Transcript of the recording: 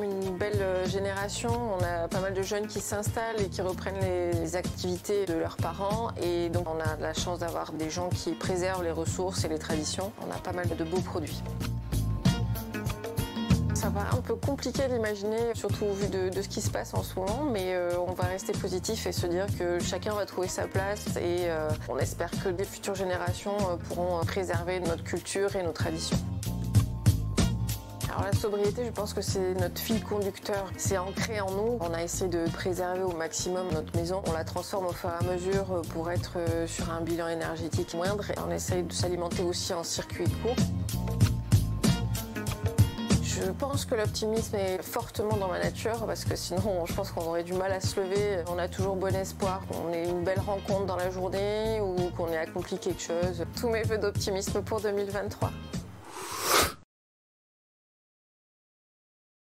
même une belle génération. On a pas mal de jeunes qui s'installent et qui reprennent les activités de leurs parents. Et donc on a la chance d'avoir des gens qui préservent les ressources et les traditions. On a pas mal de beaux produits. Ça paraît un peu compliqué d'imaginer, surtout au vu de ce qui se passe en ce moment, mais on va rester positif et se dire que chacun va trouver sa place et on espère que les futures générations pourront préserver notre culture et nos traditions. Alors la sobriété, je pense que c'est notre fil conducteur. C'est ancré en nous. On a essayé de préserver au maximum notre maison. On la transforme au fur et à mesure pour être sur un bilan énergétique moindre. Et on essaye de s'alimenter aussi en circuit court. Je pense que l'optimisme est fortement dans ma nature parce que sinon je pense qu'on aurait du mal à se lever. On a toujours bon espoir qu'on ait une belle rencontre dans la journée ou qu'on ait accompli quelque chose. Tous mes vœux d'optimisme pour 2023.